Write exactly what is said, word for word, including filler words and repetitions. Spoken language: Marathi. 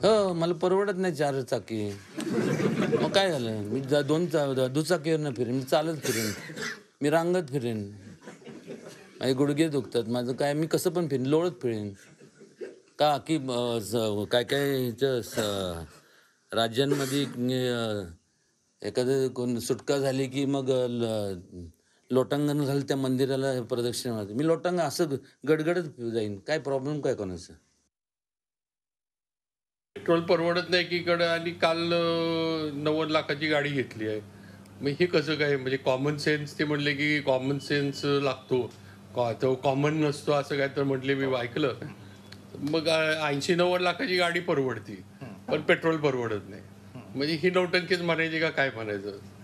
हो, मला परवडत नाही चार चाकी. मग काय झालं? मी ज दोन चा दुचाकीवरनं फिरेन, मी चालत फिरेन, मी रांगत फिरेन. माझे गुडघे दुखतात. माझं काय मी कसं पण फिरेन, लोळत फिरेन. का की अ, स काय-काय ह्याच्या स राज्यांमध्ये अ, एखादं कोण सुटका झाली, की मग अ, ल लोटांगण घालून त्या मंदिराला प्रदक्षिणा मारते. मी लोटांगण असं गडगडत जाईन. काय प्रॉब्लेम काय कोणाचा? पेट्रोल परवडत नाही एकीकडं आणि काल अ, नव्वद लाखाची गाडी घेतली आहे. मग हे कसं काय म्हणजे कॉमन सेन्स ते म्हणले की कॉमन सेन्स लागतो. कॉ तो कॉमन नसतो असं काय तर म्हटले मी ऐकलं. मग ऐंशी नव्वद लाखाची गाडी परवडती. पण पेट्रोल परवडत नाही. म्हणजे ही नौटंकीच म्हणायची का काय म्हणायचं?